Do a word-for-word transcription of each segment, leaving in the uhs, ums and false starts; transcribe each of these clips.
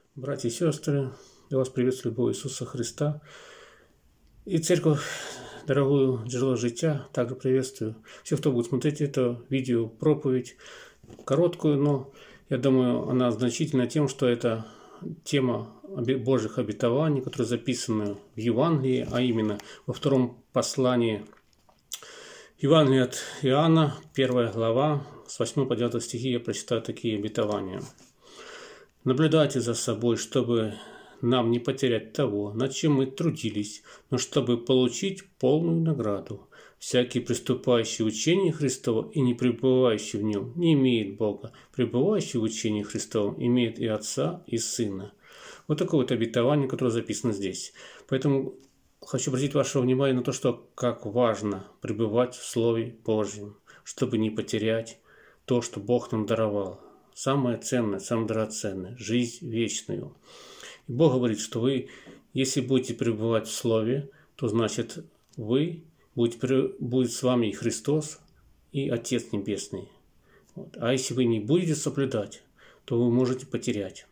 Братья и сестры, я вас приветствую, любовь Иисуса Христа. И церковь, дорогую Джерело Життя, также приветствую. Все, кто будет смотреть это видео, проповедь, короткую, но я думаю, она значительна тем, что это тема Божьих обетований, которые записаны в Евангелии, а именно во втором послании Евангелия от Иоанна, первая глава, с восьмого по девятый стихи я прочитаю такие обетования. Наблюдайте за собой, чтобы нам не потерять того, над чем мы трудились, но чтобы получить полную награду. Всякий, приступающий в учение Христово и не пребывающий в нем, не имеет Бога. Пребывающий в учении Христовом имеет и Отца, и Сына. Вот такое вот обетование, которое записано здесь. Поэтому хочу обратить ваше внимание на то, что как важно пребывать в Слове Божьем, чтобы не потерять то, что Бог нам даровал. Самое ценное, самое драгоценное – жизнь вечную. И Бог говорит, что вы, если будете пребывать в Слове, то значит вы, будете, будет с вами и Христос, и Отец Небесный. Вот. А если вы не будете соблюдать, то вы можете потерять.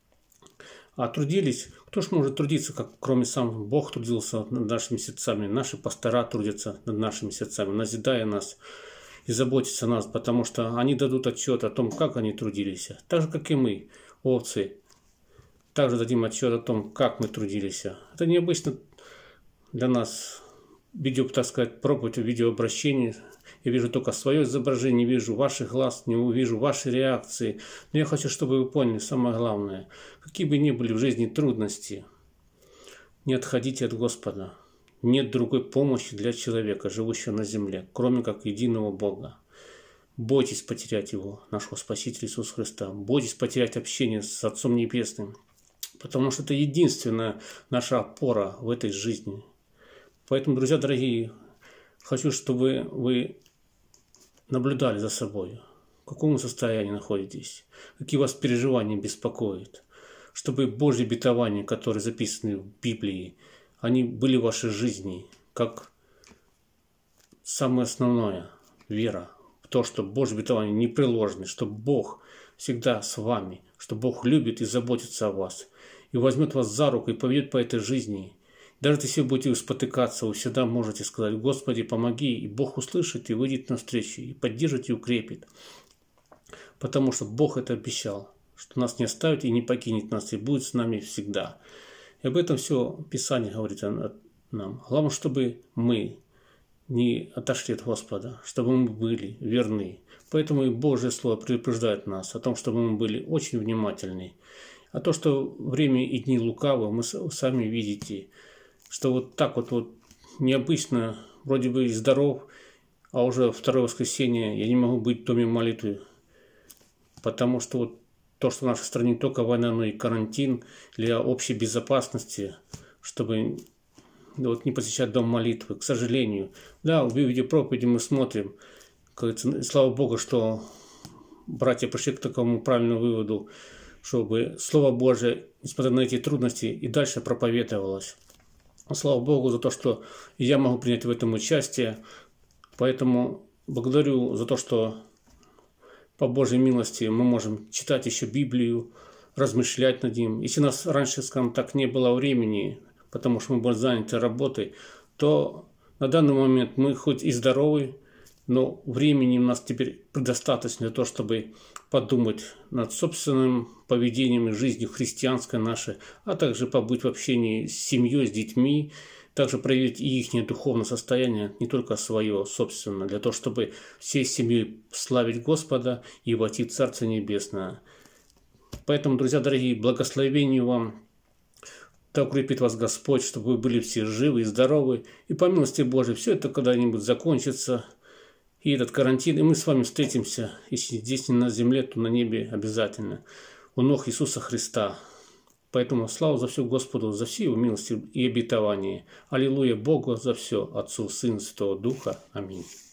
А трудились, кто ж может трудиться, как кроме сам Бог трудился над нашими сердцами, наши пастора трудятся над нашими сердцами, назидая нас и заботиться о нас, потому что они дадут отчет о том, как они трудились. Так же, как и мы, овцы, также дадим отчет о том, как мы трудились. Это необычно для нас видео, так сказать, проповедь, видеообращение. Я вижу только свое изображение, не вижу ваших глаз, не увижу ваши реакции. Но я хочу, чтобы вы поняли самое главное. Какие бы ни были в жизни трудности, не отходите от Господа. Нет другой помощи для человека, живущего на земле, кроме как единого Бога. Бойтесь потерять Его, нашего Спасителя Иисуса Христа. Бойтесь потерять общение с Отцом Небесным, потому что это единственная наша опора в этой жизни. Поэтому, друзья дорогие, хочу, чтобы вы наблюдали за собой, в каком состоянии находитесь, какие вас переживания беспокоят, чтобы Божьи обетования, которые записаны в Библии, они были в вашей жизни, как самое основное, вера в то, что Божьи обетования непреложны, что Бог всегда с вами, что Бог любит и заботится о вас, и возьмет вас за руку и поведет по этой жизни. Даже если вы будете спотыкаться, вы всегда можете сказать: Господи, помоги, и Бог услышит и выйдет навстречу, и поддержит и укрепит. Потому что Бог это обещал, что нас не оставит и не покинет нас, и будет с нами всегда. И об этом все Писание говорит нам. Главное, чтобы мы не отошли от Господа, чтобы мы были верны. Поэтому и Божье Слово предупреждает нас о том, чтобы мы были очень внимательны. А то, что время и дни лукавы, мы сами видите, что вот так вот, вот необычно, вроде бы и здоров, а уже второе воскресенье я не могу быть в доме молитвы, потому что вот то, что в нашей стране не только война, но и карантин для общей безопасности, чтобы вот, не посещать дом молитвы, к сожалению. Да, в видеопроповеди мы смотрим, кажется, слава Богу, что братья пришли к такому правильному выводу, чтобы Слово Божие, несмотря на эти трудности, и дальше проповедовалось. Слава Богу за то, что я могу принять в этом участие. Поэтому благодарю за то, что по Божьей милости мы можем читать еще Библию, размышлять над ним. Если у нас раньше, скажем так, не было времени, потому что мы были заняты работой, то на данный момент мы хоть и здоровы, но времени у нас теперь предостаточно для того, чтобы подумать над собственным поведением и жизнью христианской нашей, а также побыть в общении с семьей, с детьми, также проявить и их духовное состояние, не только свое собственное, для того, чтобы всей семьей славить Господа и войти в Царство Небесное. Поэтому, друзья дорогие, благословению вам, да укрепит вас Господь, чтобы вы были все живы и здоровы, и по милости Божией все это когда-нибудь закончится, и этот карантин, и мы с вами встретимся, если здесь не на земле, то на небе обязательно, у ног Иисуса Христа. Поэтому слава за все Господу, за все Его милости и обетования. Аллилуйя Богу за все, Отцу, Сыну, Святого Духа. Аминь.